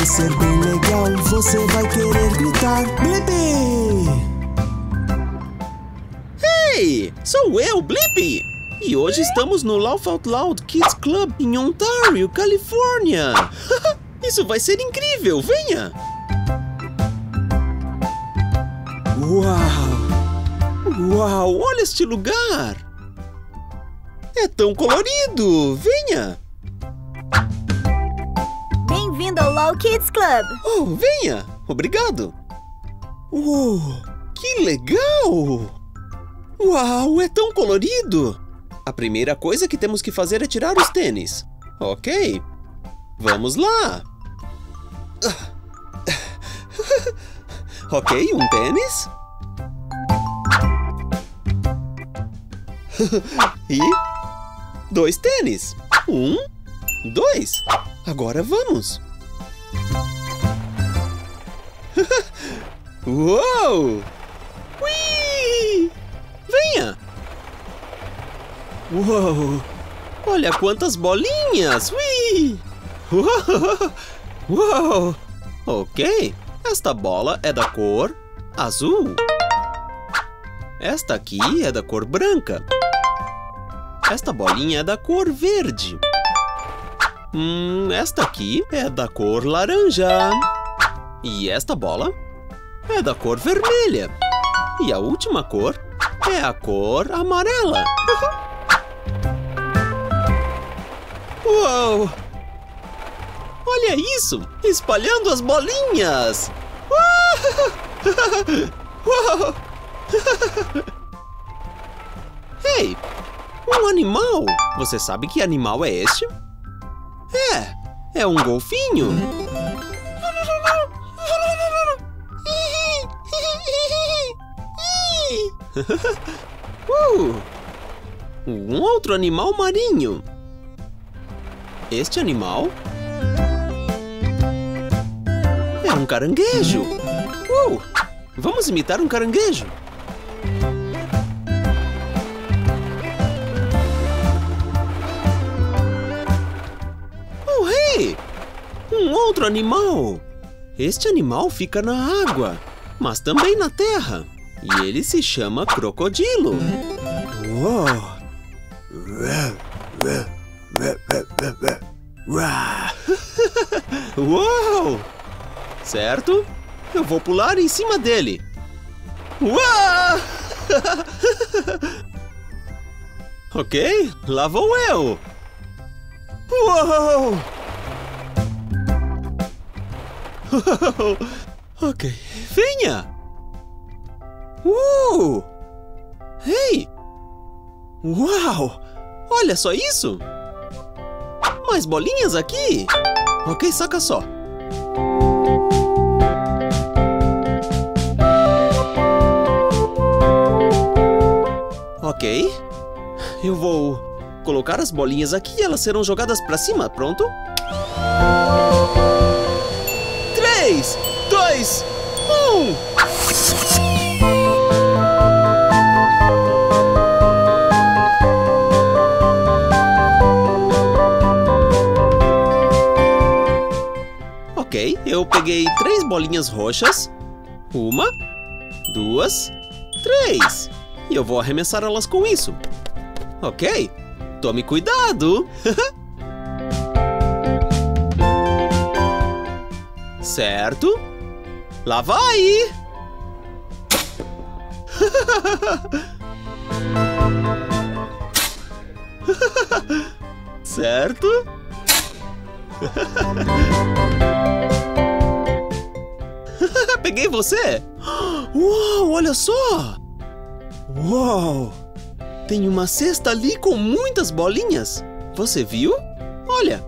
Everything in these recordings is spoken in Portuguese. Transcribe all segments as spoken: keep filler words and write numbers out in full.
ser bem legal, você vai querer gritar Blippi! Ei, sou eu, Blippi! E hoje estamos no Laugh Out Loud Kids Club em Ontário, Califórnia! Isso vai ser incrível, venha! Uau! Uau, olha este lugar! É tão colorido, venha! Bem-vindo ao Loud Kids Club! Oh, venha! Obrigado! Oh, que legal! Uau, é tão colorido! A primeira coisa que temos que fazer é tirar os tênis. Ok, vamos lá! Ok, um tênis. E dois tênis. Um, dois. Agora vamos. Uou! Ui! Venha! Uou! Olha quantas bolinhas! Ui! Uou! Uou! Ok, esta bola é da cor azul. Esta aqui é da cor branca. Esta bolinha é da cor verde. Hum, esta aqui é da cor laranja. E esta bola é da cor vermelha. E a última cor é a cor amarela. Uau! Olha isso! Espalhando as bolinhas! Uau! Ei! Um animal! Você sabe que animal é este? É! É um golfinho! uh, um outro animal marinho! Este animal é um caranguejo! Uh, vamos imitar um caranguejo! Oh, hey! Um outro animal! Este animal fica na água, mas também na terra. E ele se chama crocodilo. Uou! Uou! Certo? Eu vou pular em cima dele. Uau! Ok, lá vou eu. Uou! Ok, venha. Uh! Ei! Uau! Olha só isso! Mais bolinhas aqui! Ok, saca só! Ok. Eu vou colocar as bolinhas aqui e elas serão jogadas pra cima. Pronto? Três, dois, um! Ok, eu peguei três bolinhas roxas. Uma, duas, três. E eu vou arremessar elas com isso. Ok, tome cuidado. Certo. Lá vai. Certo. Peguei você! Uau, olha só! Uau! Tem uma cesta ali com muitas bolinhas! Você viu? Olha!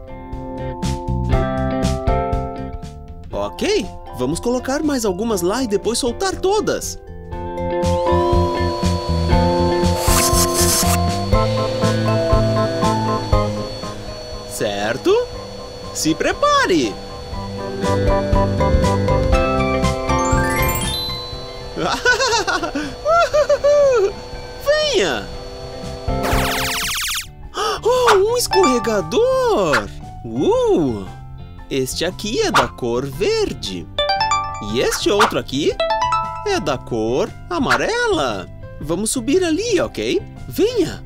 Ok, vamos colocar mais algumas lá e depois soltar todas! Certo? Se prepare! Venha! Oh, um escorregador! Uh! Este aqui é da cor verde. E este outro aqui é da cor amarela. Vamos subir ali, ok? Venha!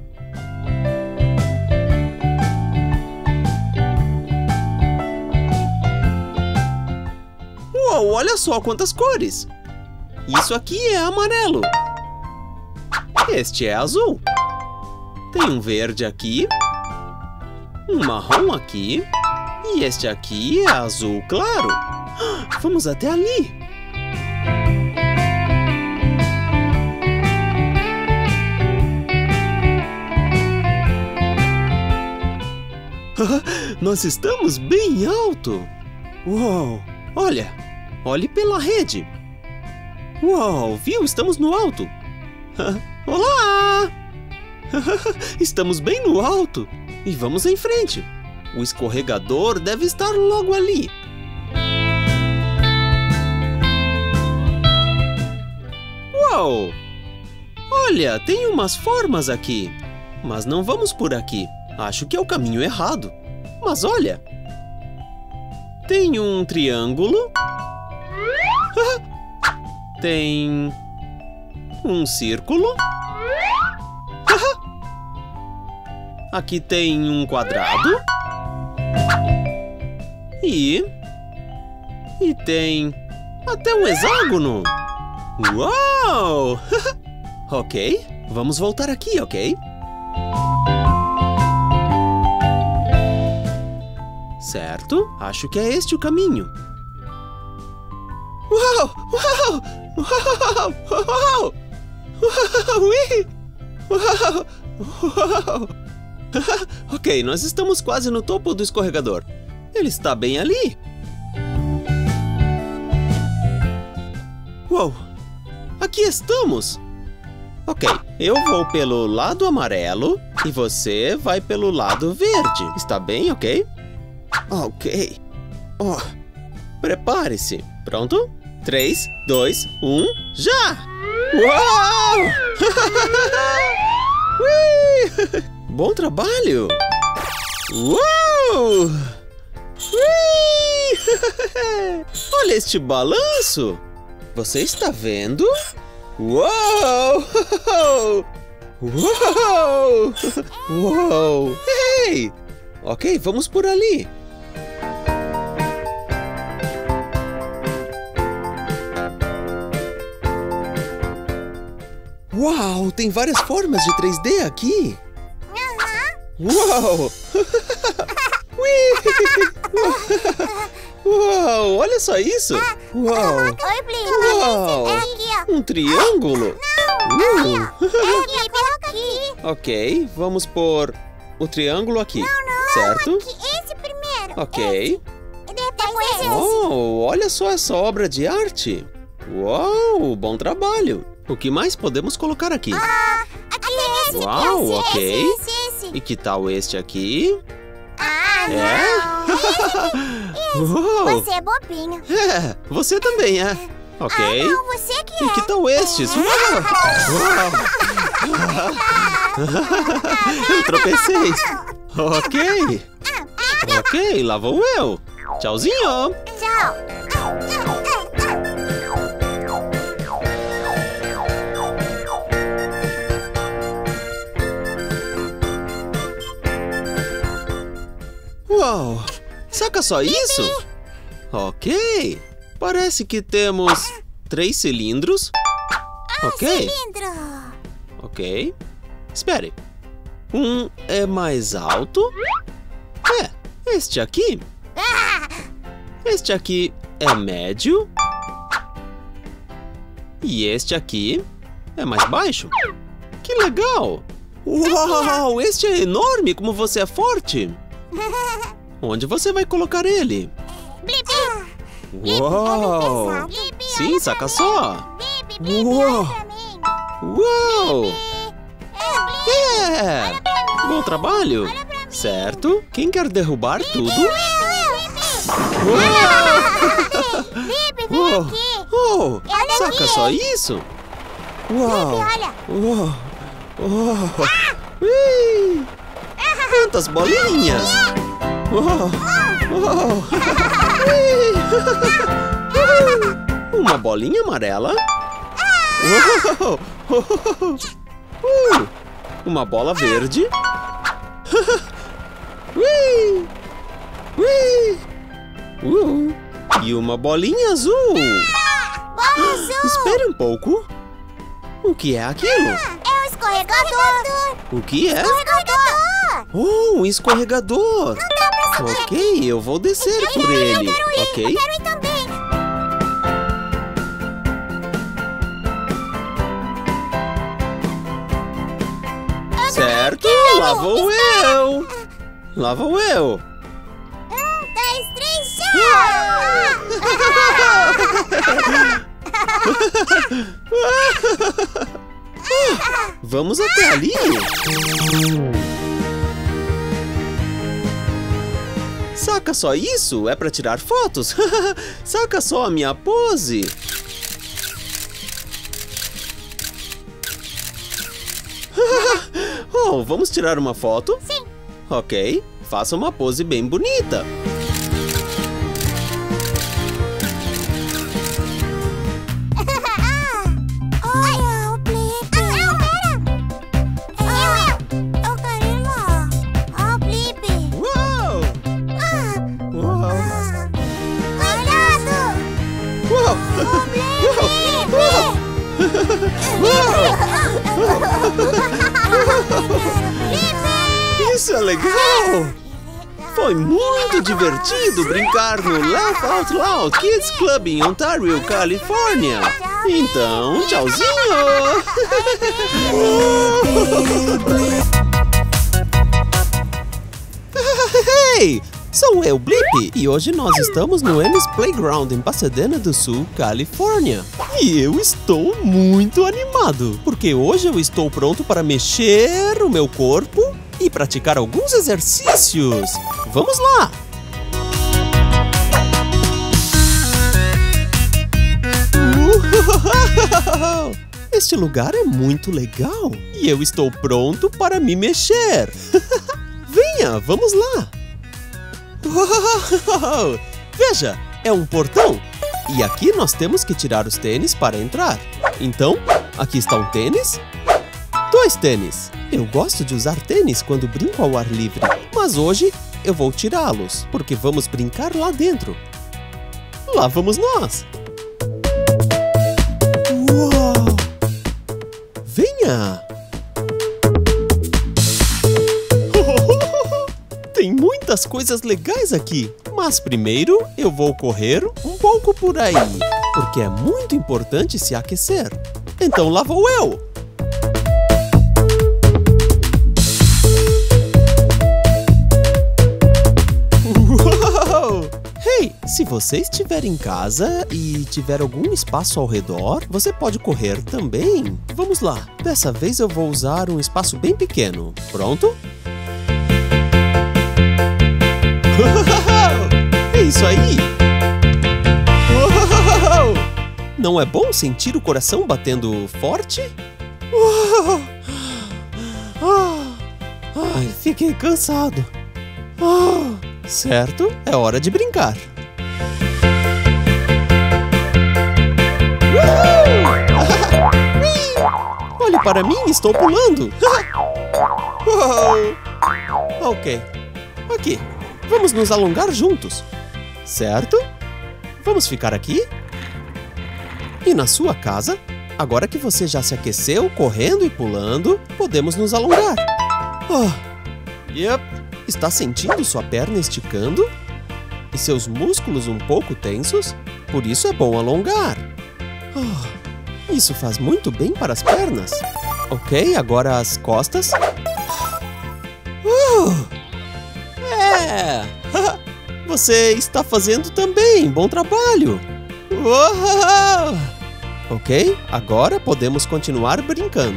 Uau, olha só quantas cores! Isso aqui é amarelo. Este é azul. Tem um verde aqui, um marrom aqui, e este aqui é azul claro. Vamos até ali. Nós estamos bem alto. Uau! Olha! Olhe pela rede. Uau! Viu? Estamos no alto. Olá! Estamos bem no alto. E vamos em frente. O escorregador deve estar logo ali. Uau! Olha, tem umas formas aqui. Mas não vamos por aqui. Acho que é o caminho errado. Mas olha! Tem um triângulo. Tem um círculo. Aqui tem um quadrado. E... E tem até um hexágono. Uau! Ok, vamos voltar aqui, ok? Certo, acho que é este o caminho. Uau! Uau! Uau! Uau! Uau! Uau! Uau! Ok, nós estamos quase no topo do escorregador. Ele está bem ali. Uau! Aqui estamos! Ok, eu vou pelo lado amarelo e você vai pelo lado verde. Está bem, ok? Ok. Oh, prepare-se. Pronto? três, dois, um, já! Uau! Ui! Bom trabalho! Uau! Ui! Olha este balanço! Você está vendo? Uau! Uau! Uau! Ei! Ok, vamos por ali. Uau! Tem várias formas de três D aqui. Uau! Uau! Olha só isso! Uau! Oi, Blip. Uau! É aqui, ó. Um triângulo? Não, Uh. é aqui, coloca aqui. Ok, vamos pôr o triângulo aqui. Não, não, certo? aqui, esse primeiro. Ok. E depois esse. Oh, olha só essa obra de arte. Uau, bom trabalho. O que mais podemos colocar aqui? Ah, aqui esse. Uau, esse, ok. Esse, esse, esse. E que tal este aqui? Ah, É? não. Uau. Você é bobinho. É, você também é. Ok. Ah, não, você que é. E que tal estes? Uau. Uau. Eu tropecei. Ok. Ok, lá vou eu. Tchauzinho. Tchau. Uau! Saca só isso? Ok. Parece que temos três cilindros. Ok. Cilindro. Ok. Espere. Um é mais alto. É, este aqui. Este aqui é médio. E este aqui é mais baixo. Que legal! Uau! Este é enorme, como você é forte! Onde você vai colocar ele? Blip. Uau! Olha Blip, Sim, olha saca pra só! mim. Blip, Blip, Uau. olha pra mim. Uau! É, Blip. É! Bom trabalho! Certo? Quem quer derrubar tudo? Blip, vem Uau! aqui. Oh! Olha Saca aqui. só isso? Uau! Olha. Uau! Uau! Ui! Quantas bolinhas! Uau! Uou. Uma bolinha amarela. Uou. Uh. Uma bola verde. Ui. Ui. Uh. E uma bolinha azul. Bola azul! Espere um pouco. O que é aquilo? É um escorregador! O que é? Escorregador! Oh, um escorregador. Não dá pra subir! Ok, eu vou descer Eu por quero ir, ele. eu quero ir, Ok? eu quero ir também! Certo, lá vou eu. Lá vou eu. Um, dois, três, já! Vamos até ali. Saca só isso? É pra tirar fotos. Saca só a minha pose. Oh, vamos tirar uma foto? Sim! Ok, faça uma pose bem bonita. Olha o Blip! Não, pera! Eu, eu! Eu quero ir lá! Ó o Blip! Uau! Ah, Uau! ah. Cuidado! Uau! O Blip! Isso é legal! Foi muito divertido brincar no Laugh Out Loud Kids Club em Ontario, Califórnia. Então, tchauzinho! Hey! Sou eu, Blip, e hoje nós estamos no Emmys Playground em Pasadena do Sul, Califórnia. E eu estou muito animado, porque hoje eu estou pronto para mexer o meu corpo e praticar alguns exercícios. Vamos lá! Uau! Este lugar é muito legal e eu estou pronto para me mexer. Venha, vamos lá! Uau! Veja, é um portão. E aqui nós temos que tirar os tênis para entrar. Então, aqui está um tênis. Dois tênis. Eu gosto de usar tênis quando brinco ao ar livre. Mas hoje eu vou tirá-los, porque vamos brincar lá dentro. Lá vamos nós. Uau! Venha! Tem muitas coisas legais aqui, mas primeiro eu vou correr um pouco por aí, porque é muito importante se aquecer. Então lá vou eu! Uau! Hey, se você estiver em casa e tiver algum espaço ao redor, você pode correr também. Vamos lá, dessa vez eu vou usar um espaço bem pequeno. Pronto? É isso aí! Uau! Não é bom sentir o coração batendo forte? Uau! Ai, fiquei cansado. Ah, certo, é hora de brincar. Olhe para mim, estou pulando. Uau! Ok, aqui. Vamos nos alongar juntos, certo? Vamos ficar aqui? E na sua casa, agora que você já se aqueceu correndo e pulando, podemos nos alongar. Oh, yep. Está sentindo sua perna esticando? E seus músculos um pouco tensos? Por isso é bom alongar. Oh, isso faz muito bem para as pernas. Ok, agora as costas. Uh, é! Você está fazendo também. Bom trabalho. Uou! Ok, agora podemos continuar brincando.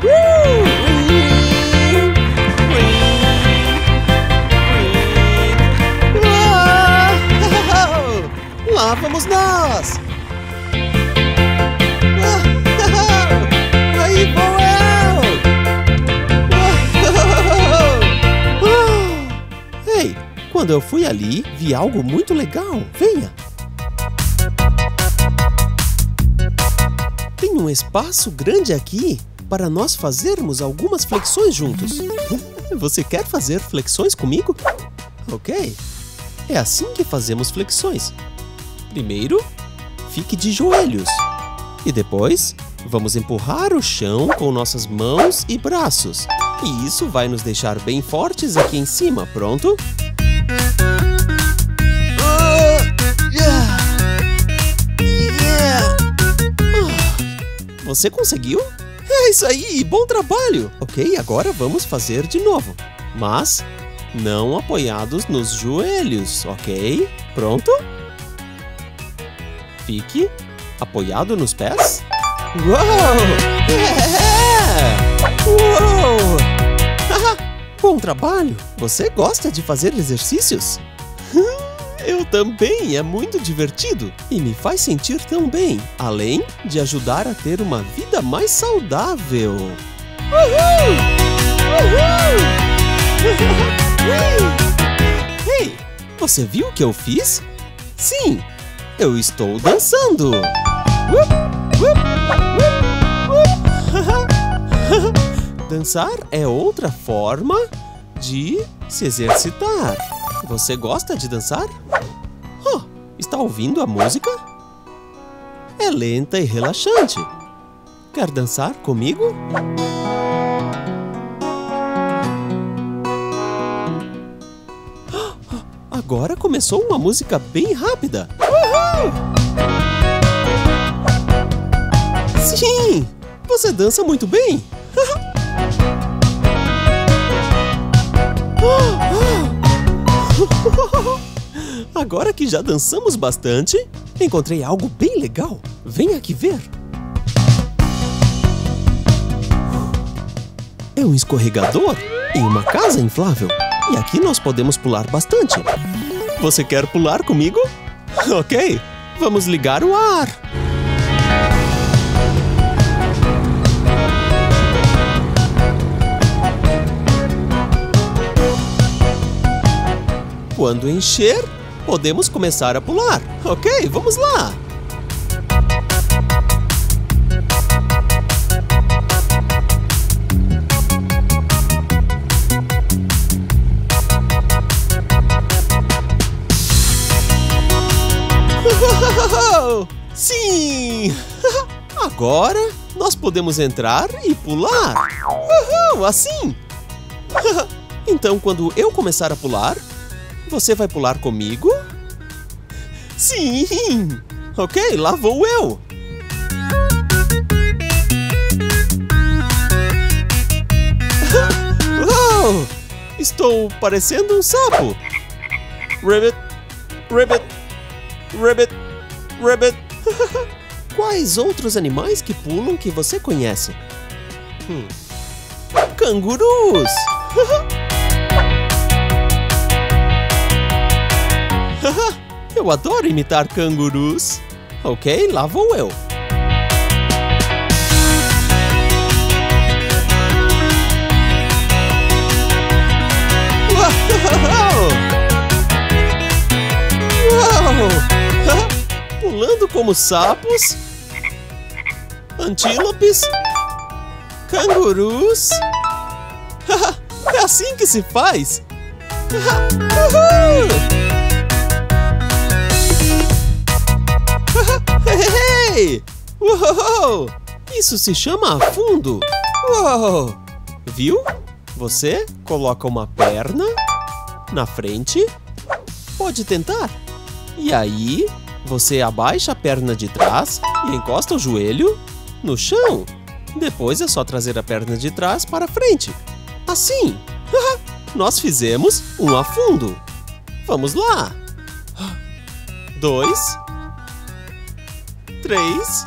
Lá vamos nós! Aí vou eu! Ei, Quando eu fui ali, vi algo muito legal. Venha! Tem um espaço grande aqui para nós fazermos algumas flexões juntos. Você quer fazer flexões comigo? Ok. É assim que fazemos flexões. Primeiro, fique de joelhos. E depois, vamos empurrar o chão com nossas mãos e braços. E isso vai nos deixar bem fortes aqui em cima. Pronto? Você conseguiu? É isso aí! Bom trabalho! Ok, agora vamos fazer de novo. Mas não apoiados nos joelhos, ok? Pronto? Fique apoiado nos pés. Uou! Yeah! Uou! Bom trabalho! Você gosta de fazer exercícios? Eu também! É muito divertido e me faz sentir tão bem, além de ajudar a ter uma vida mais saudável. Uhul! Uhul! Ei, você viu o que eu fiz? Sim, eu estou dançando! Dançar é outra forma de se exercitar. Você gosta de dançar? Oh, está ouvindo a música? É lenta e relaxante. Quer dançar comigo? Agora começou uma música bem rápida. Uhul! Sim! Você dança muito bem! Agora que já dançamos bastante, encontrei algo bem legal. Vem aqui ver. É um escorregador em uma casa inflável. E aqui nós podemos pular bastante. Você quer pular comigo? Ok, vamos ligar o ar. Quando encher, podemos começar a pular. Ok, vamos lá! Sim! Agora nós podemos entrar e pular. Uhul, assim! Então, quando eu começar a pular, você vai pular comigo? Sim! Ok, lá vou eu! Uau! Estou parecendo um sapo! Ribbit! Ribbit! Ribbit! Ribbit! Quais outros animais que pulam que você conhece? Hum. Cangurus! Eu adoro imitar cangurus. Ok, lá vou eu. Uau! Uau! Pulando como sapos, antílopes, cangurus. É assim que se faz. Hey! Uou! Isso se chama afundo. Uou! Viu? Você coloca uma perna na frente. Pode tentar. E aí, você abaixa a perna de trás e encosta o joelho no chão. Depois é só trazer a perna de trás para frente. Assim. Nós fizemos um afundo. Vamos lá. Dois. Três.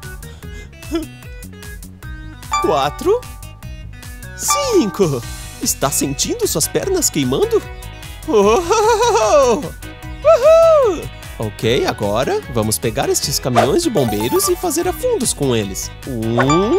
Quatro. Cinco. Está sentindo suas pernas queimando? Oh! Uhul! Ok, agora vamos pegar estes caminhões de bombeiros e fazer afundos com eles. Um,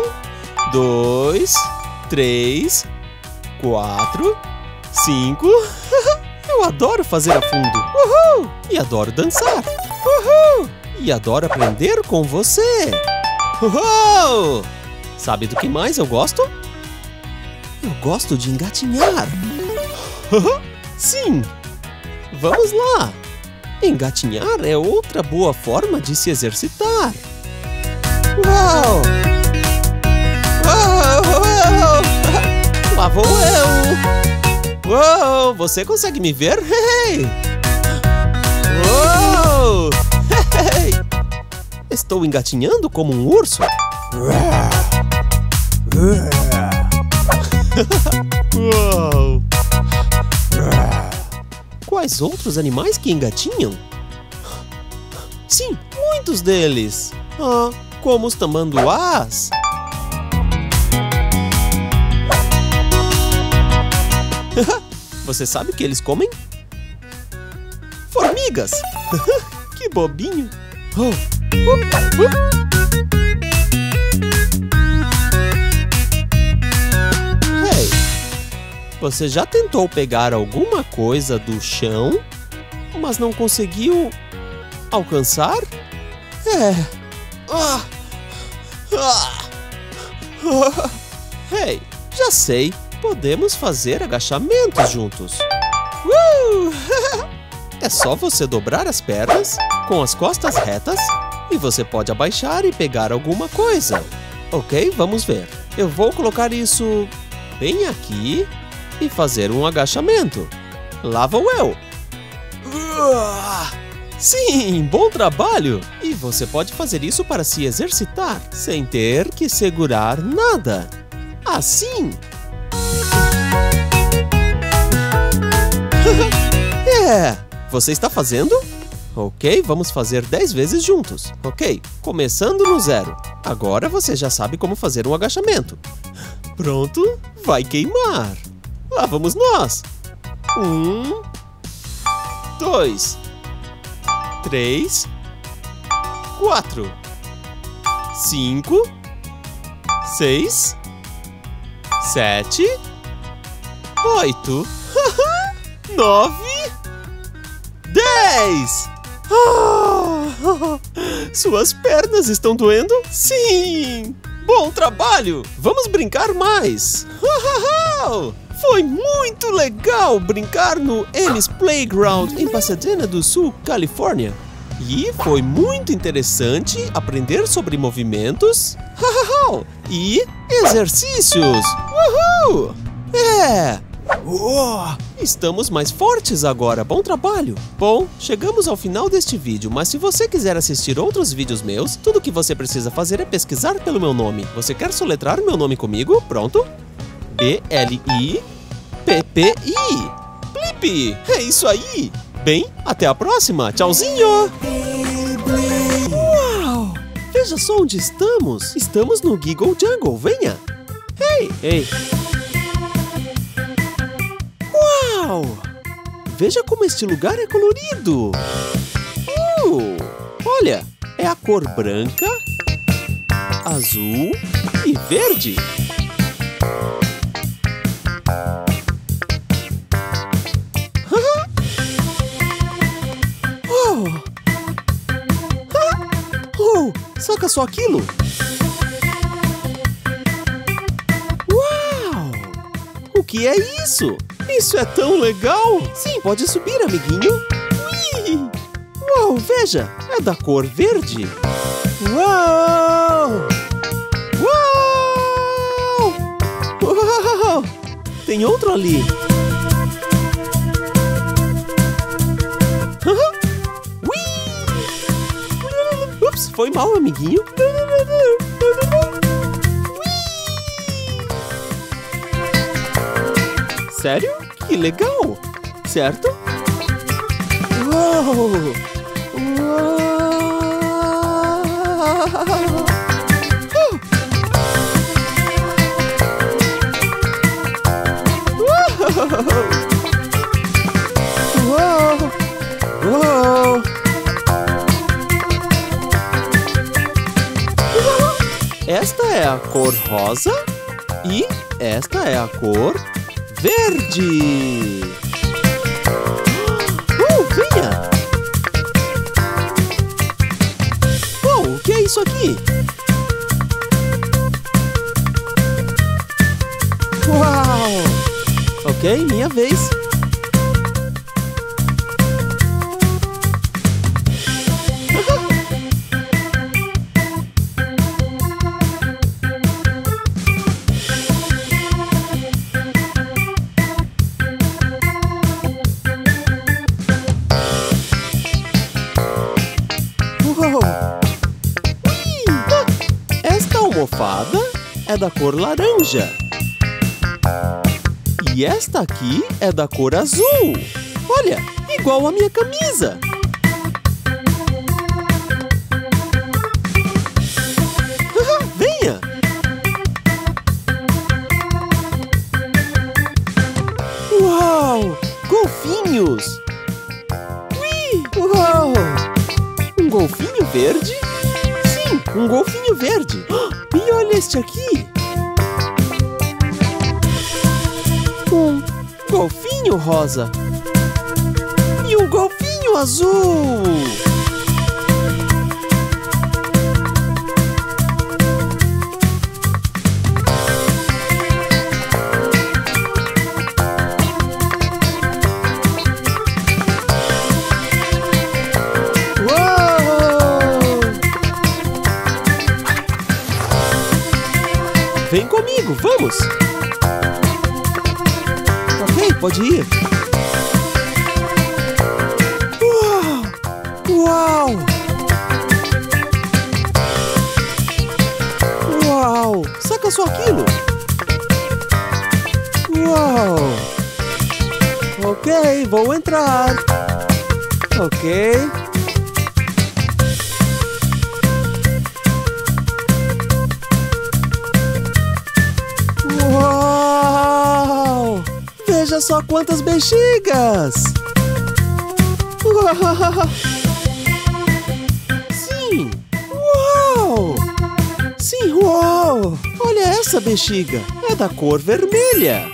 dois, três, quatro, cinco. Eu adoro fazer a fundo. Uhul! E adoro dançar. Uhul! E adoro aprender com você. Uhul! Sabe do que mais eu gosto? Eu gosto de engatinhar. Sim! Vamos lá! Engatinhar é outra boa forma de se exercitar. Uau! Uau! Uau! Lá vou eu! Uau! Você consegue me ver? Hey! Uau! Hey! Estou engatinhando como um urso. Uau! Quais outros animais que engatinham? Sim, muitos deles. Ah, como os tamanduás. Você sabe o que eles comem? Formigas! Que bobinho! Oh. Uh, uh. Hey, você já tentou pegar alguma coisa do chão, mas não conseguiu alcançar? É. Ah. Ah. Ah. Hey, já sei. Podemos fazer agachamentos juntos. Uh! É só você dobrar as pernas com as costas retas e você pode abaixar e pegar alguma coisa. Ok, vamos ver. Eu vou colocar isso bem aqui e fazer um agachamento. Lá vou eu. Uh! Sim, bom trabalho! E você pode fazer isso para se exercitar sem ter que segurar nada. Assim. É, você está fazendo? Ok, vamos fazer dez vezes juntos. Ok, começando no zero. Agora você já sabe como fazer um agachamento. Pronto, vai queimar. Lá vamos nós. Um, dois, três, quatro, cinco, seis, sete, oito, nove, dez! Ah, suas pernas estão doendo? Sim! Bom trabalho! Vamos brincar mais! Foi muito legal brincar no Amy's Playground em Pasadena do Sul, Califórnia. E foi muito interessante aprender sobre movimentos e exercícios. Uhul! É! Oh, estamos mais fortes agora, bom trabalho! Bom, chegamos ao final deste vídeo, mas se você quiser assistir outros vídeos meus, tudo que você precisa fazer é pesquisar pelo meu nome. Você quer soletrar meu nome comigo? Pronto? B L I P P I. Blippi! É isso aí! Bem, até a próxima! Tchauzinho! Uau! Veja só onde estamos! Estamos no Giggle Jungle, venha! Ei! Ei! Uau! Veja como este lugar é colorido! Uh, olha, é a cor branca, azul e verde. Oh! Oh! Saca só aquilo! Uau! O que é isso? Isso é tão legal! Sim, pode subir, amiguinho! Ui! Uau, veja! É da cor verde! Uau! Uau! Uau! Tem outro ali! Ui! Ups, foi mal, amiguinho! Sério? Que legal! Certo? Uau! Uau! Uau! Uau! Esta é a cor rosa e esta é a cor verde. isso aqui. Uau! Ok, minha vez. Esta almofada é da cor laranja. E esta aqui é da cor azul. Olha, igual a minha camisa. Venha! Uau! Golfinhos! Ui! Uau! Um golfinho verde? Sim, um golfinho verde. E olha este aqui. Um golfinho rosa. E um golfinho azul. Vem comigo, vamos! Ok, pode ir. Uau! Uau! Uau! Saca só aquilo! Uau! Ok, vou entrar. Ok. Uau! Veja só quantas bexigas! Uau! Sim! Uau! Sim, uau! Olha essa bexiga! É da cor vermelha!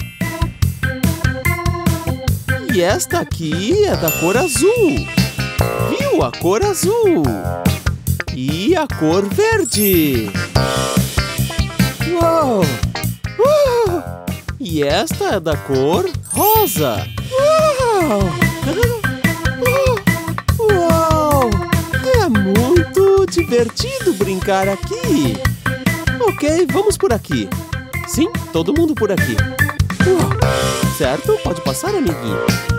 E esta aqui é da cor azul! Viu a cor azul? E a cor verde! Uau! Uh! E esta é da cor rosa. Uau! Uau! É muito divertido brincar aqui. Ok, vamos por aqui. Sim, todo mundo por aqui. Uau! Certo? Pode passar, amiguinho.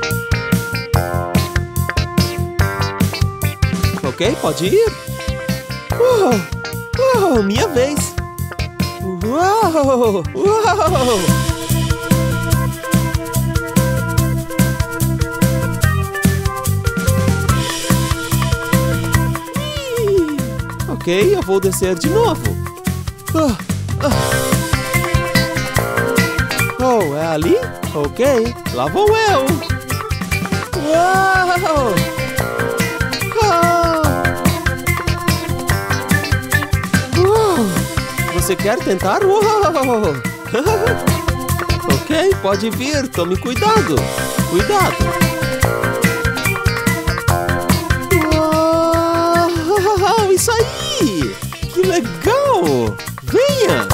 Ok, pode ir. Uau! Uau, minha vez. Uau! Uau! Ok, eu vou descer de novo. Ah, ah. Oh, é ali? Ok, lá vou eu. Uau! Ah. Uau! Você quer tentar? Uau! Ok, pode vir. Tome cuidado. Cuidado. Uau! Isso aí! Que legal! Venha!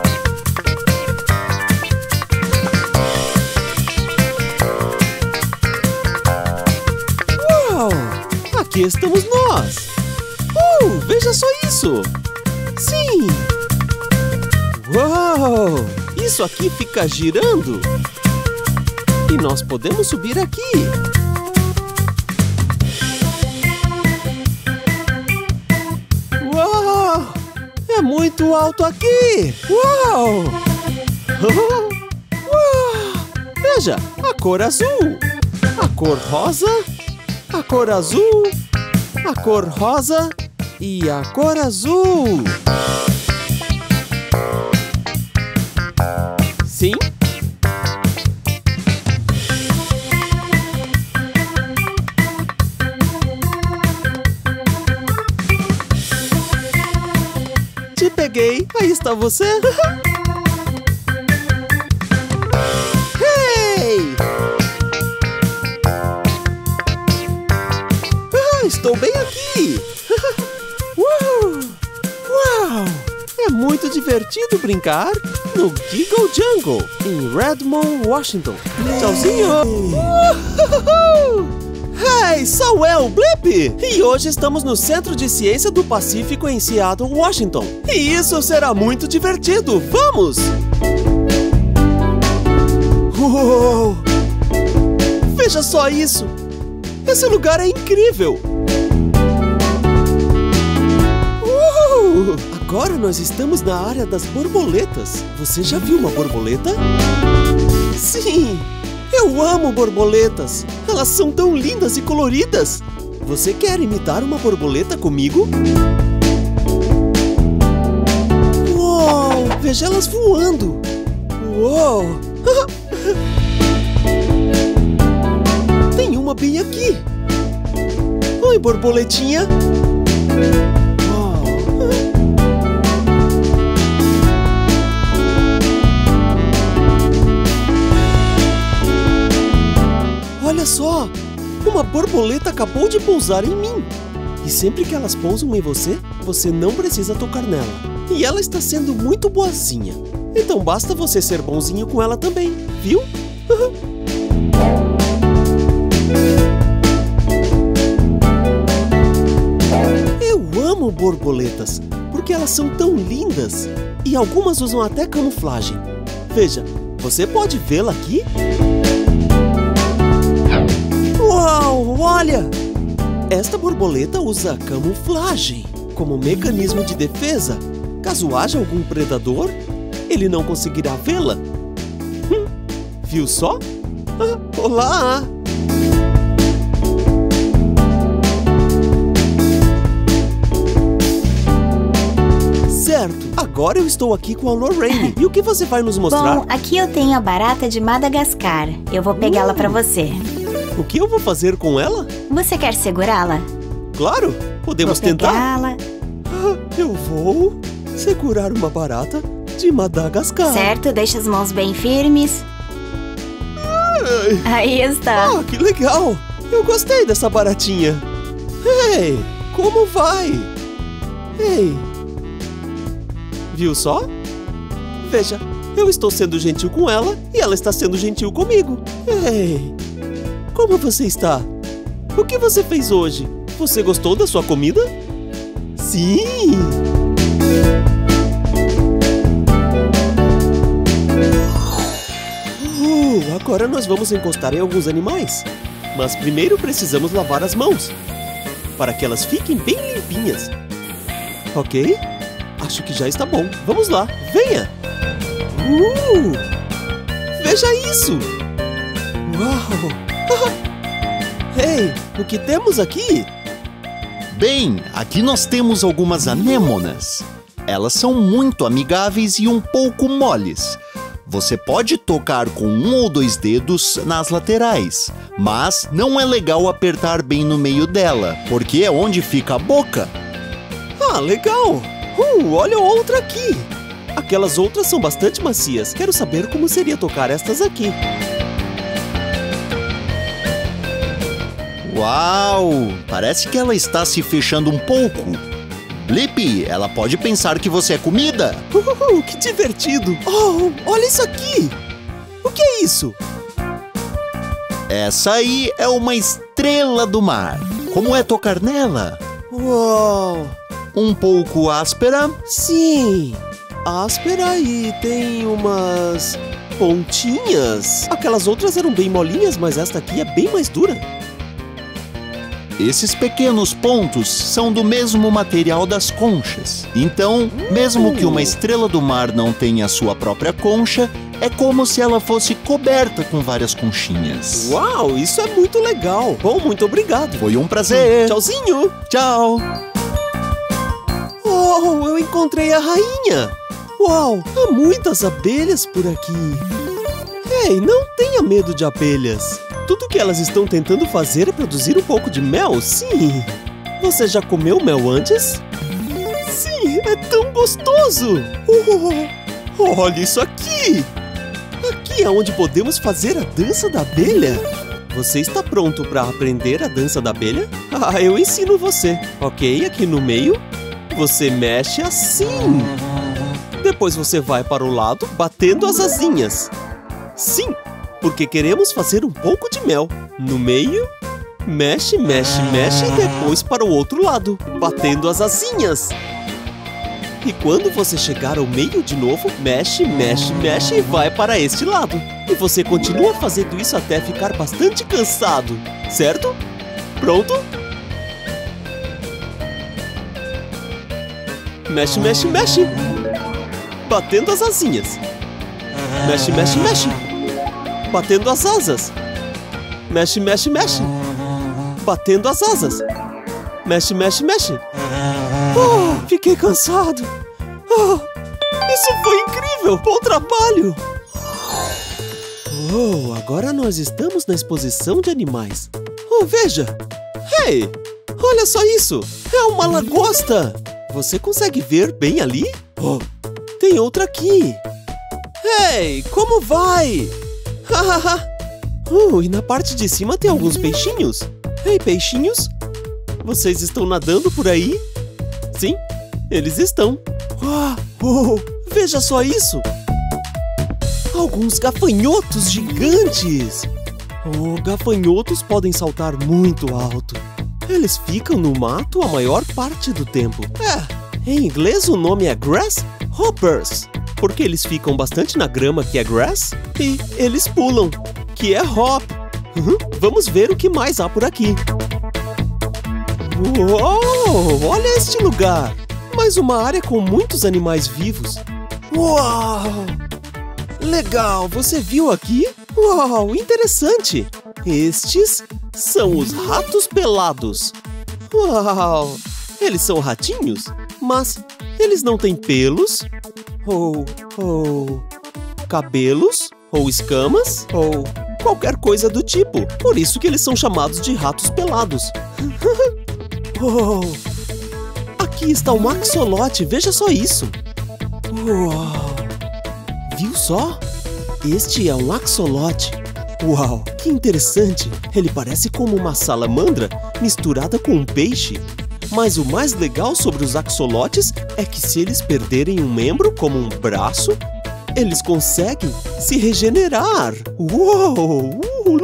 Uau! Aqui estamos nós! Uh! Veja só isso! Sim! Uau! Isso aqui fica girando! E nós podemos subir aqui! Uau! É muito alto aqui! Uau! Uau! Veja! A cor azul! A cor rosa! A cor azul! A cor rosa! E a cor azul! Sim? Te peguei! Aí está você! Hey! Ah, estou bem aqui! uh! É muito divertido brincar no Giggle Jungle, em Redmond, Washington. Tchauzinho! Uhul! Hey, sou eu, Blip! E hoje estamos no Centro de Ciência do Pacífico em Seattle, Washington. E isso será muito divertido! Vamos! Uou! Veja só isso! Esse lugar é incrível! Uou! Agora nós estamos na área das borboletas. Você já viu uma borboleta? Sim! Eu amo borboletas! Elas são tão lindas e coloridas! Você quer imitar uma borboleta comigo? Uou! Veja elas voando! Uou! Tem uma bem aqui! Oi, borboletinha! Olha só! Uma borboleta acabou de pousar em mim! E sempre que elas pousam em você, você não precisa tocar nela. E ela está sendo muito boazinha. Então basta você ser bonzinho com ela também, viu? Eu amo borboletas, porque elas são tão lindas. E algumas usam até camuflagem. Veja, você pode vê-la aqui? Uau, olha! Esta borboleta usa camuflagem como mecanismo de defesa. Caso haja algum predador, ele não conseguirá vê-la. Hum, viu só? Ah, olá! Certo, agora eu estou aqui com a Lorraine. E o que você vai nos mostrar? Bom, aqui eu tenho a barata de Madagascar. Eu vou pegá-la uh. pra você. O que eu vou fazer com ela? Você quer segurá-la? Claro, podemos vou tentar. Pegá-la. Ah, eu vou segurar uma barata de Madagascar. Certo, deixa as mãos bem firmes. Ai. Aí está. Ah, que legal! Eu gostei dessa baratinha. Ei, como vai? Ei. Viu só? Veja, eu estou sendo gentil com ela e ela está sendo gentil comigo. Ei, como você está? O que você fez hoje? Você gostou da sua comida? Sim! Uh, agora nós vamos encostar em alguns animais. Mas primeiro precisamos lavar as mãos, para que elas fiquem bem limpinhas. Ok? Acho que já está bom. Vamos lá, venha! Uh, veja isso! Uau! Ei, o que temos aqui? Bem, aqui nós temos algumas anêmonas. Elas são muito amigáveis e um pouco moles. Você pode tocar com um ou dois dedos nas laterais, mas não é legal apertar bem no meio dela, porque é onde fica a boca. Ah, legal! Uh, olha outra aqui! Aquelas outras são bastante macias. Quero saber como seria tocar estas aqui. Uau! Parece que ela está se fechando um pouco. Blip, ela pode pensar que você é comida. Uhul, que divertido! Oh, olha isso aqui! O que é isso? Essa aí é uma estrela do mar. Como é tocar nela? Uau! Um pouco áspera? Sim! Áspera e tem umas pontinhas. Aquelas outras eram bem molinhas, mas esta aqui é bem mais dura. Esses pequenos pontos são do mesmo material das conchas. Então, mesmo que uma estrela do mar não tenha sua própria concha, é como se ela fosse coberta com várias conchinhas. Uau, isso é muito legal. Bom, muito obrigado. Foi um prazer. Tchauzinho. Tchau. Oh, eu encontrei a rainha. Uau, há muitas abelhas por aqui. Ei, não tenha medo de abelhas. Tudo que elas estão tentando fazer é produzir um pouco de mel, sim. Você já comeu mel antes? Sim, é tão gostoso. Oh, olha isso aqui. Aqui é onde podemos fazer a dança da abelha. Você está pronto para aprender a dança da abelha? Ah, eu ensino você. Ok, aqui no meio, você mexe assim. Depois você vai para o lado, batendo as asinhas. Sim, porque queremos fazer um pouco de mel. No meio, mexe, mexe, mexe e depois para o outro lado, batendo as asinhas. E quando você chegar ao meio de novo, mexe, mexe, mexe e vai para este lado. E você continua fazendo isso até ficar bastante cansado, certo? Pronto? Mexe, mexe, mexe. Batendo as asinhas. Mexe, mexe, mexe. Batendo as asas. Mexe, mexe, mexe. Batendo as asas. Mexe, mexe, mexe. Oh, fiquei cansado. Oh, isso foi incrível. Bom trabalho. Oh, agora nós estamos na exposição de animais. Oh, veja. Hey, olha só isso. É uma lagosta. Você consegue ver bem ali? Oh, tem outra aqui. Hey, como vai? Hahaha. uh, e na parte de cima tem alguns peixinhos. Ei, peixinhos. Vocês estão nadando por aí? Sim, eles estão. Ah, oh, veja só isso. Alguns gafanhotos gigantes. Oh, gafanhotos podem saltar muito alto. Eles ficam no mato a maior parte do tempo. É, em inglês o nome é grasshoppers, porque eles ficam bastante na grama, que é grass, e eles pulam, que é hop. Uhum. Vamos ver o que mais há por aqui. Uou, olha este lugar. Mais uma área com muitos animais vivos. Uau! Legal, você viu aqui? Uau, interessante. Estes são os ratos pelados. Uau! Eles são ratinhos, mas eles não têm pelos, ou, ou cabelos, ou escamas, ou qualquer coisa do tipo. Por isso que eles são chamados de ratos pelados. Oh, aqui está um axolote, veja só isso. Uau! Viu só? Este é um axolote. Uau, que interessante! Ele parece como uma salamandra misturada com um peixe. Mas o mais legal sobre os axolotes é que se eles perderem um membro, como um braço, eles conseguem se regenerar. Uou!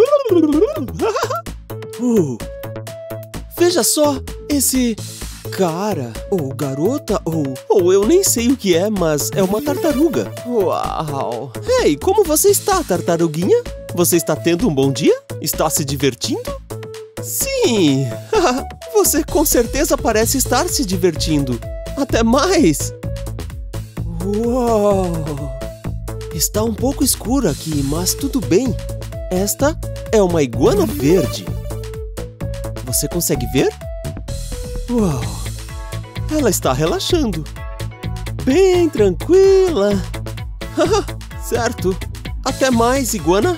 Uh, veja só, esse cara, ou garota, ou, ou eu nem sei o que é, mas é uma tartaruga. Uau! Ei, como você está, tartaruguinha? Você está tendo um bom dia? Está se divertindo? Sim! Você com certeza parece estar se divertindo. Até mais! Uau! Está um pouco escuro aqui, mas tudo bem. Esta é uma iguana verde. Você consegue ver? Uau! Ela está relaxando. Bem tranquila. Certo. Até mais, iguana.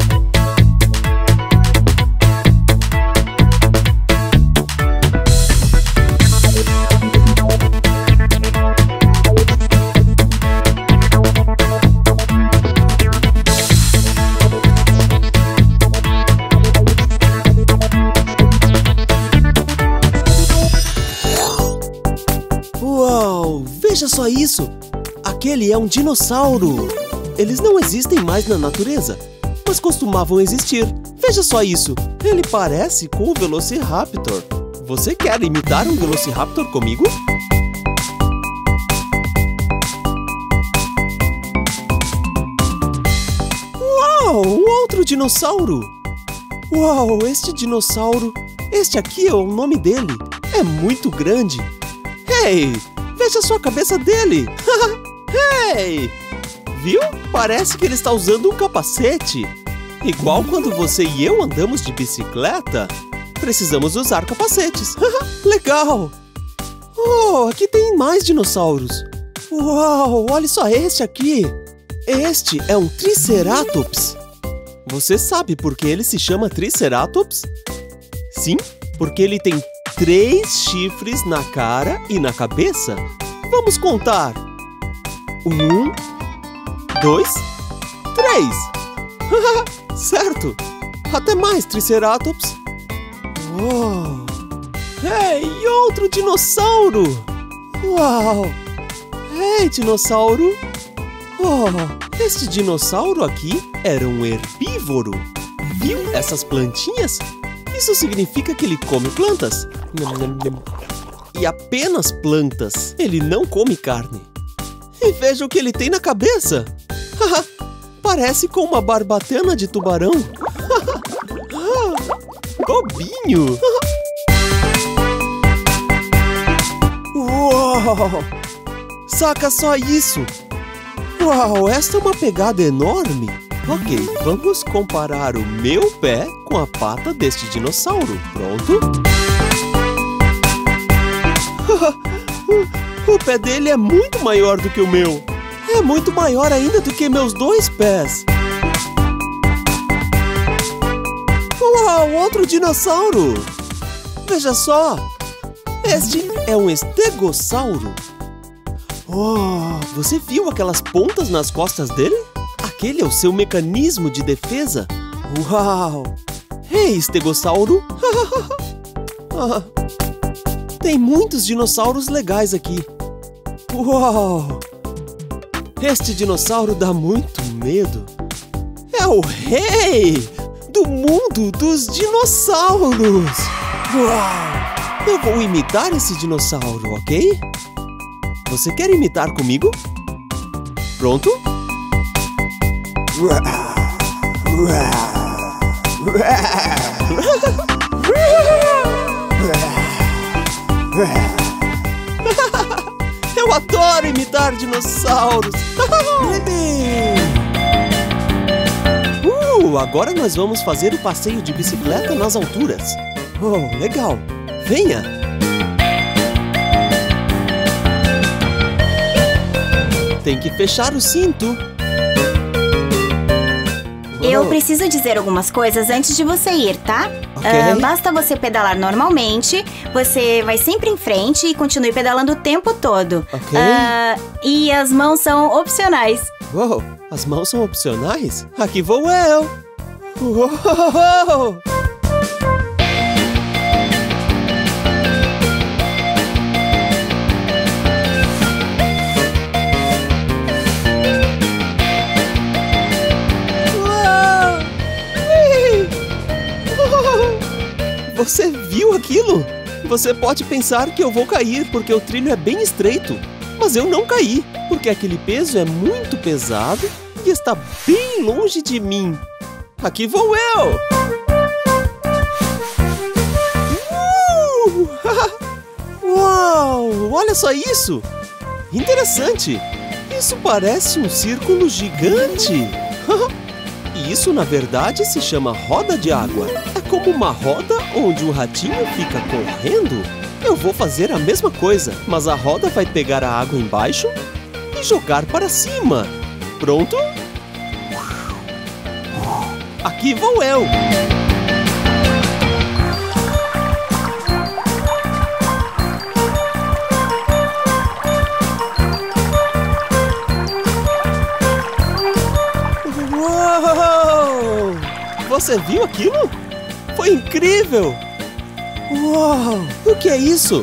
Veja só isso! Aquele é um dinossauro! Eles não existem mais na natureza, mas costumavam existir. Veja só isso! Ele parece com o Velociraptor. Você quer imitar um Velociraptor comigo? Uau! Um outro dinossauro! Uau! Este dinossauro... Este aqui é o nome dele. É muito grande. Ei! Veja só a cabeça dele! Hey! Viu? Parece que ele está usando um capacete. Igual quando você e eu andamos de bicicleta, precisamos usar capacetes. Legal! Oh, aqui tem mais dinossauros. Uau, olha só este aqui. Este é um Triceratops. Você sabe por que ele se chama Triceratops? Sim, porque ele tem três chifres na cara e na cabeça. Vamos contar. Um, dois, três. Certo. Até mais, Triceratops. Uau. Ei, outro dinossauro. Uau. Ei, dinossauro! Oh, este dinossauro aqui era um herbívoro. Viu essas plantinhas? Isso significa que ele come plantas. E apenas plantas. Ele não come carne. E veja o que ele tem na cabeça. Parece com uma barbatana de tubarão. Bobinho. Uau! Saca só isso. Uau, esta é uma pegada enorme. Ok, vamos comparar o meu pé com a pata deste dinossauro. Pronto? O pé dele é muito maior do que o meu. É muito maior ainda do que meus dois pés. Uau, outro dinossauro! Veja só! Este é um estegossauro. Oh, você viu aquelas pontas nas costas dele? Aquele é o seu mecanismo de defesa. Uau! Ei, estegossauro! Ah, tem muitos dinossauros legais aqui. Uau! Este dinossauro dá muito medo. É o rei do mundo dos dinossauros. Uau! Eu vou imitar esse dinossauro, ok? Você quer imitar comigo? Pronto? Eu adoro imitar dinossauros. uh, agora nós vamos fazer o passeio de bicicleta nas alturas. Oh, legal. Venha. Tem que fechar o cinto. Eu preciso dizer algumas coisas antes de você ir, tá? Ok. Uh, basta você pedalar normalmente, você vai sempre em frente e continue pedalando o tempo todo. Ok. Uh, e as mãos são opcionais. Uou, as mãos são opcionais? Aqui vou eu. Uou! Você viu aquilo? Você pode pensar que eu vou cair porque o trilho é bem estreito. Mas eu não caí, porque aquele peso é muito pesado e está bem longe de mim. Aqui vou eu! Uh! Uau! Olha só isso! Interessante! Isso parece um círculo gigante! E isso, na verdade, se chama roda de água. É como uma roda onde o ratinho fica correndo. Eu vou fazer a mesma coisa, mas a roda vai pegar a água embaixo e jogar para cima. Pronto? Aqui vou eu! Uou! Você viu aquilo? Foi incrível! Uau! O que é isso?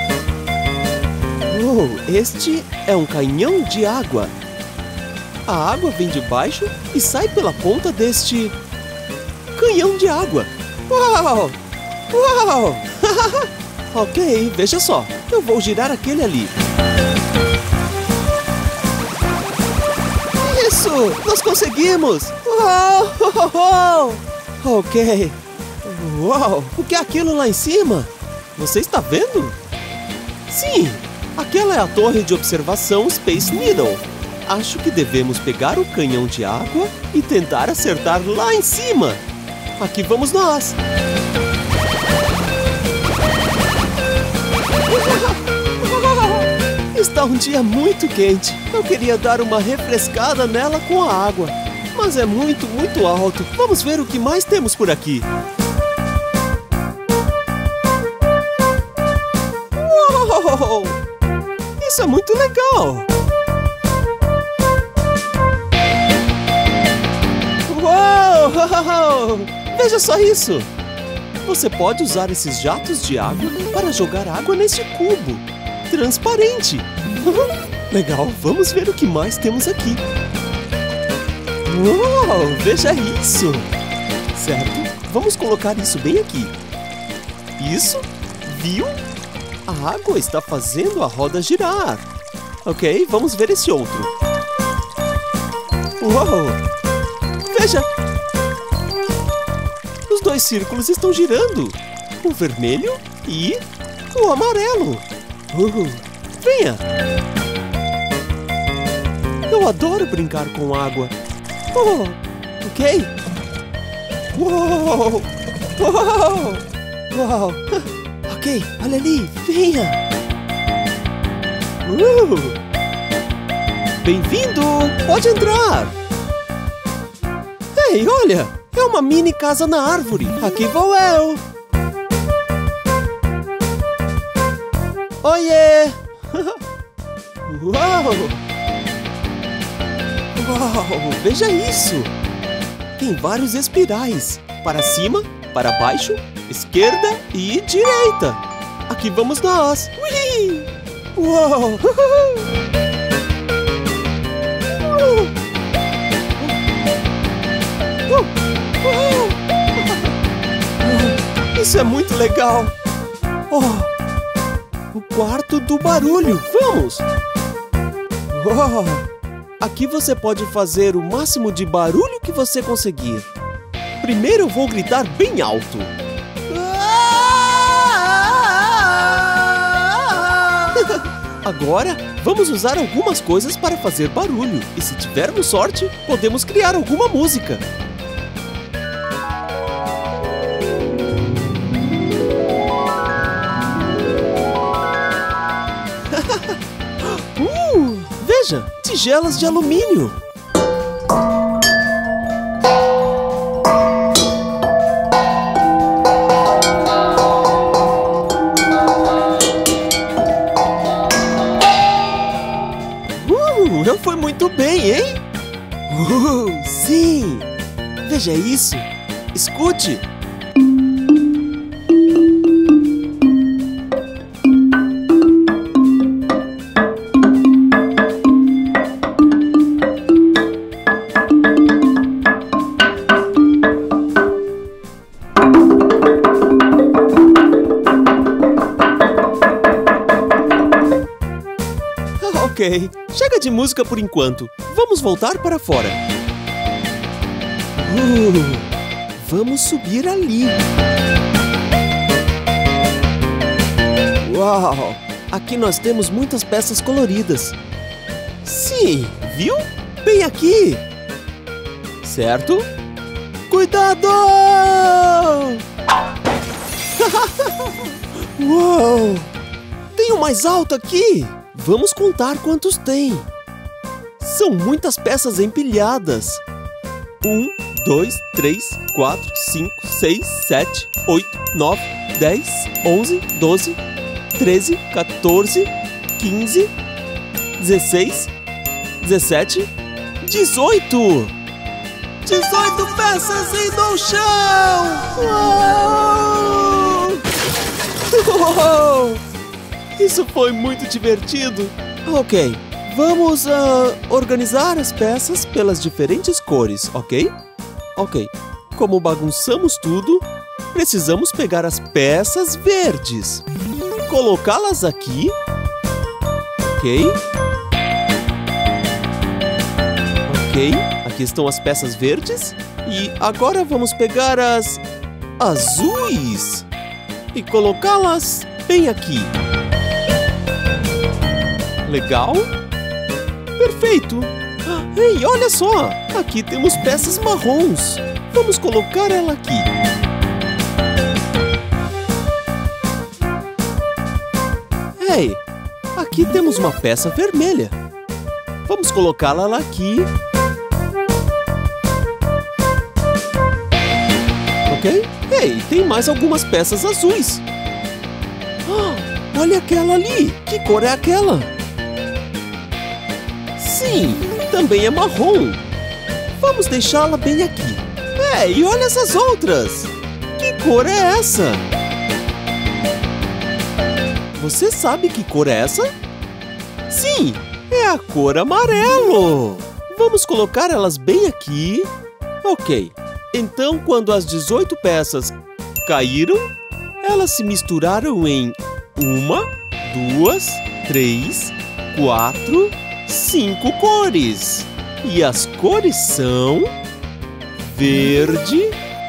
Oh, este é um canhão de água. A água vem de baixo e sai pela ponta deste canhão de água. Uau! Uau! Ok, veja só. Eu vou girar aquele ali. Isso! Nós conseguimos! Uau! Ok. Uau! O que é aquilo lá em cima? Você está vendo? Sim! Aquela é a torre de observação Space Needle. Acho que devemos pegar o canhão de água e tentar acertar lá em cima. Aqui vamos nós! Está um dia muito quente. Eu queria dar uma refrescada nela com a água. Mas é muito, muito alto. Vamos ver o que mais temos por aqui. Uou! Isso é muito legal! Uou! Veja só isso! Você pode usar esses jatos de água para jogar água nesse cubo transparente. Legal, vamos ver o que mais temos aqui. Uau, veja isso! Certo, vamos colocar isso bem aqui. Isso, viu? A água está fazendo a roda girar. Ok, vamos ver esse outro. Uau! Veja! Os dois círculos estão girando. O vermelho e o amarelo. Uh, venha! Eu adoro brincar com água. Oh, ok? Uou! Uau! Uau! Ok, olha ali, venha! Uh! Bem-vindo! Pode entrar! Ei, olha! É uma mini casa na árvore! Aqui vou eu! Oiê! Uau! Uau! Veja isso! Tem vários espirais! Para cima, para baixo, esquerda e direita! Aqui vamos nós! Ui! Uau! Isso é muito legal! Oh, o quarto do barulho! Vamos! Oh, aqui você pode fazer o máximo de barulho que você conseguir. Primeiro eu vou gritar bem alto. Agora, vamos usar algumas coisas para fazer barulho. E se tivermos sorte, podemos criar alguma música. uh, veja, tigelas de alumínio. Não foi muito bem, hein? Uh, sim! Veja isso! Escute! Ok, chega de música por enquanto. Vamos voltar para fora. Uh, vamos subir ali. Uau! Aqui nós temos muitas peças coloridas. Sim, viu? Bem aqui. Certo? Cuidado! Uau! Tem um mais alto aqui. Vamos contar quantos tem. São muitas peças empilhadas. Um, dois, três, quatro, cinco, seis, sete, oito, nove, dez, onze, doze, treze, quatorze, quinze, dezesseis, dezessete, dezoito. dezoito peças indo ao chão. Uau! Uau! Isso foi muito divertido. Ok, vamos uh, organizar as peças pelas diferentes cores, ok? Ok, como bagunçamos tudo, precisamos pegar as peças verdes. Colocá-las aqui. Ok. Ok, aqui estão as peças verdes. E agora vamos pegar as azuis e colocá-las bem aqui. Legal? Perfeito! Ei, olha só! Aqui temos peças marrons. Vamos colocar ela aqui. Ei, aqui temos uma peça vermelha. Vamos colocá-la aqui. Ok? Ei, tem mais algumas peças azuis. Oh, olha aquela ali! Que cor é aquela? Sim, também é marrom. Vamos deixá-la bem aqui. É, e olha essas outras. Que cor é essa? Você sabe que cor é essa? Sim, é a cor amarelo. Vamos colocar elas bem aqui. Ok. Então, quando as dezoito peças caíram, elas se misturaram em uma, duas, três, quatro, cinco cores. E as cores são verde,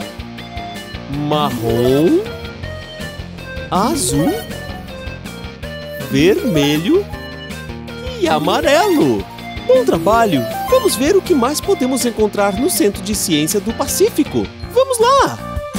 marrom, azul, vermelho e amarelo. Bom trabalho! Vamos ver o que mais podemos encontrar no Centro de Ciência do Pacífico. Vamos lá!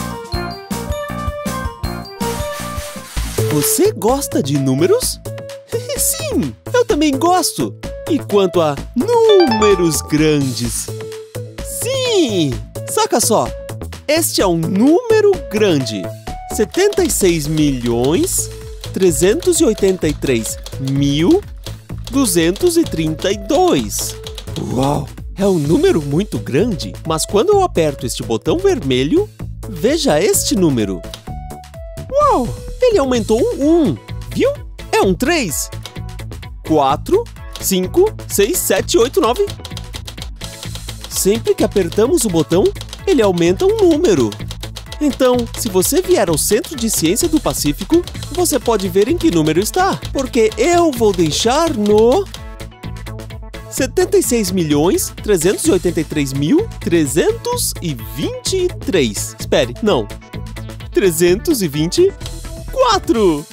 Você gosta de números? Sim, eu também gosto! E quanto a números grandes? Sim! Saca só! Este é um número grande. setenta e seis milhões, trezentos e oitenta e três mil, duzentos e trinta e dois. Uau! É um número muito grande, mas quando eu aperto este botão vermelho, veja este número. Uau! Ele aumentou um um, viu? É um três. quatro, cinco, seis, sete, oito, nove. Sempre que apertamos o botão, ele aumenta um número. Então, se você vier ao Centro de Ciência do Pacífico, você pode ver em que número está, porque eu vou deixar no setenta e seis milhões, trezentos e oitenta e três mil, trezentos e vinte e três. Espere, não. trezentos e vinte e quatro.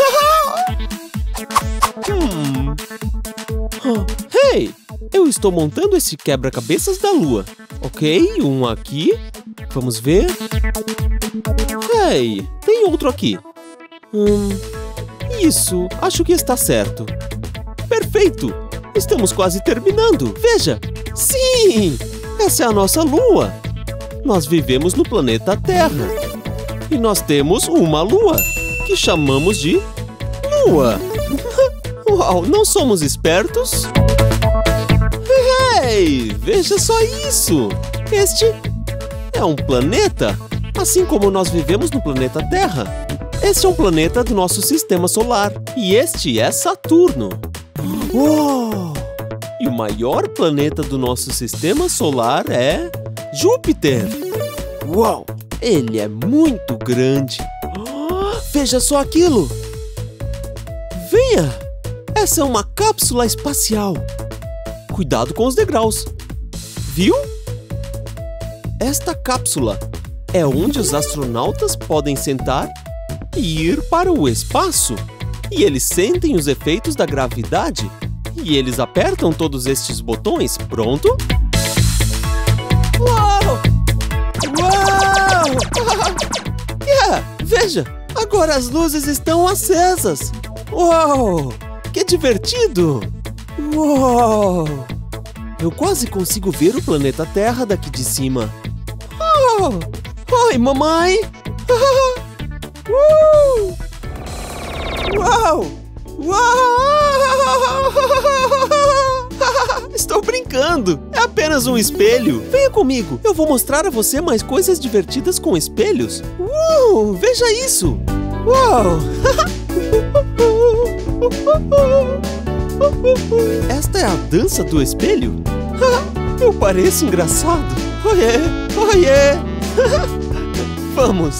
hum. oh, hey, eu estou montando esse quebra-cabeças da Lua. Ok, um aqui. Vamos ver. Hey, tem outro aqui. Hum, isso, acho que está certo. Perfeito! Estamos quase terminando. Veja! Sim! Essa é a nossa Lua. Nós vivemos no planeta Terra. E nós temos uma Lua, que chamamos de Lua. Uau, não somos espertos? Hey, veja só isso! Este é um planeta, assim como nós vivemos no planeta Terra. Este é um planeta do nosso sistema solar. E este é Saturno. Uou! E o maior planeta do nosso sistema solar é Júpiter. Uau! Ele é muito grande. Oh, veja só aquilo! Venha! Essa é uma cápsula espacial. Cuidado com os degraus. Viu? Esta cápsula é onde os astronautas podem sentar e ir para o espaço. E eles sentem os efeitos da gravidade. E eles apertam todos estes botões. Pronto? Uau! Uau! Yeah, veja! Agora as luzes estão acesas. Uau! Que divertido! Uau! Eu quase consigo ver o planeta Terra daqui de cima. Oh! Oi, mamãe! uh! Uau! Uau! Estou brincando! É apenas um espelho! Venha comigo! Eu vou mostrar a você mais coisas divertidas com espelhos! Uh! Veja isso! Uau! Esta é a dança do espelho? Eu pareço engraçado! Oiê! Oiê! Vamos!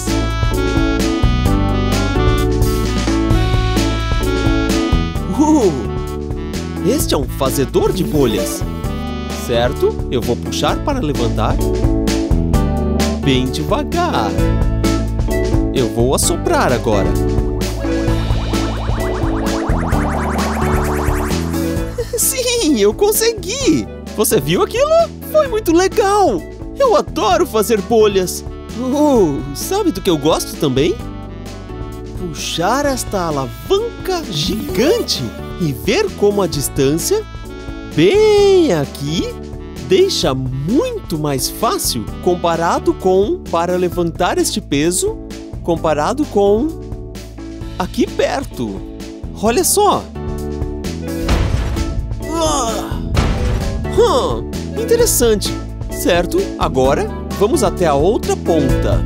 Uh! Este é um fazedor de bolhas, certo? Eu vou puxar para levantar bem devagar. Eu vou assoprar agora. Sim, eu consegui! Você viu aquilo? Foi muito legal! Eu adoro fazer bolhas! Uh, sabe do que eu gosto também? Puxar esta alavanca gigante e ver como a distância, bem aqui, deixa muito mais fácil comparado com para levantar este peso, comparado com aqui perto. Olha só! Hum, interessante, certo? Agora vamos até a outra ponta.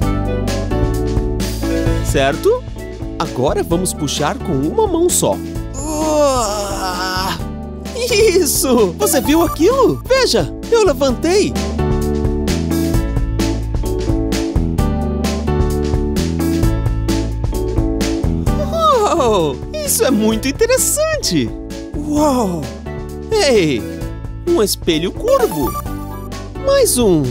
Certo? Agora vamos puxar com uma mão só. Uau! Isso! Você viu aquilo? Veja, eu levantei. Uau! Isso é muito interessante! Uau! Ei! Um espelho curvo! Mais um!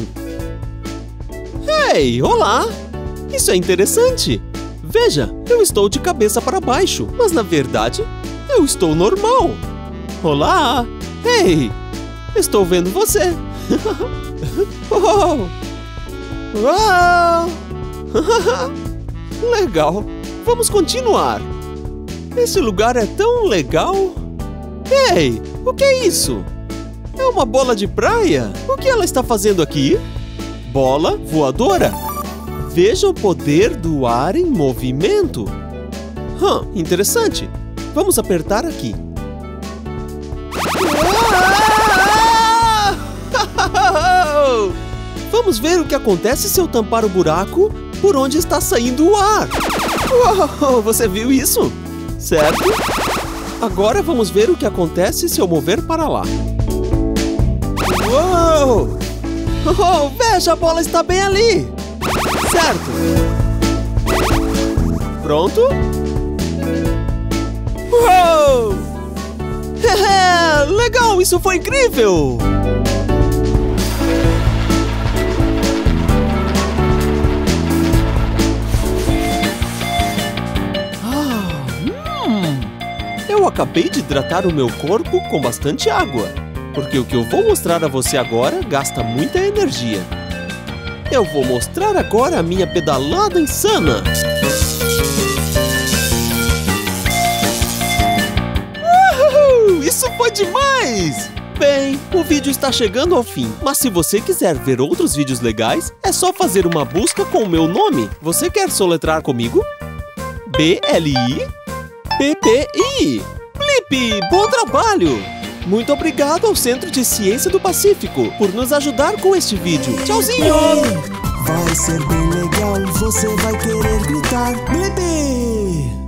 Ei, olá! Isso é interessante! Veja, eu estou de cabeça para baixo, mas na verdade, eu estou normal! Olá! Ei! Estou vendo você! Uau! Uau! Legal! Vamos continuar! Esse lugar é tão legal! Ei! O que é isso? É uma bola de praia? O que ela está fazendo aqui? Bola voadora! Veja o poder do ar em movimento! Hum, interessante! Vamos apertar aqui. Vamos ver o que acontece se eu tampar o buraco por onde está saindo o ar. Uau, você viu isso? Certo? Agora vamos ver o que acontece se eu mover para lá. Uau! Oh, veja, a bola está bem ali. Certo. Pronto? Uau! Legal, isso foi incrível! Ah, hum. Eu acabei de hidratar o meu corpo com bastante água, porque o que eu vou mostrar a você agora gasta muita energia. Eu vou mostrar agora a minha pedalada insana. Uhul! Isso foi demais! Bem, o vídeo está chegando ao fim, mas se você quiser ver outros vídeos legais, é só fazer uma busca com o meu nome. Você quer soletrar comigo? B L I P P I. Blippi, bom trabalho! Muito obrigado ao Centro de Ciência do Pacífico por nos ajudar com este vídeo. Tchauzinho! Vai ser bem legal, você vai querer gritar Blippi!